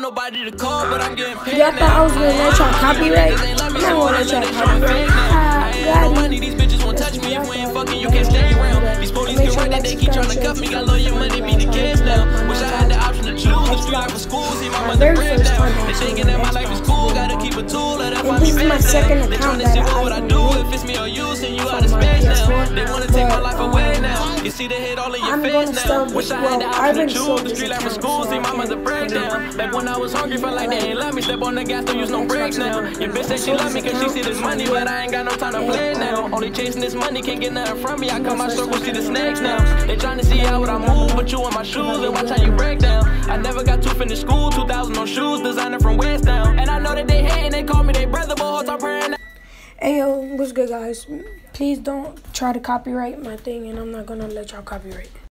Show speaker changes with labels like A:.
A: nobody to call, but I'm getting paid.
B: Y'all thought I was gonna let y'all copyright? I'm not gonna let y'all copyright.
A: No money, these bitches won't touch me. If we ain't fucking, you can't stay around. These police get right that they keep trying to cuff me. Got lawyer money, be the kids now. Wish I had the option to choose. The street life for school, see my mother break down. They thinking that my life is cool, gotta keep a tool. Let that
B: This is my second
A: they trying
B: account
A: to see
B: that
A: what I do. If it's me or you, send you out of space now. They wanna take my life away now. You see the hit all in your face now. Wish I had the option to choose. The street life for school, see my mother break down. Back when I was hungry, felt like they ain't let me step on the gas, don't use no brakes now. Your bitch said she love me cause she see this money, but I ain't got no time to play now. Only chasing this money, can't get nothing from me. I cut my circle, see the snakes now. They trying to see how would I move, but you in my shoes and watch how you break down. I never got to finish school, 2,000 on shoes, designer from West Down. And I know that they hating, they call me they brother, but whole time praying.
B: Hey yo, what's good guys? Please don't try to copyright my thing, and I'm not gonna let y'all copyright.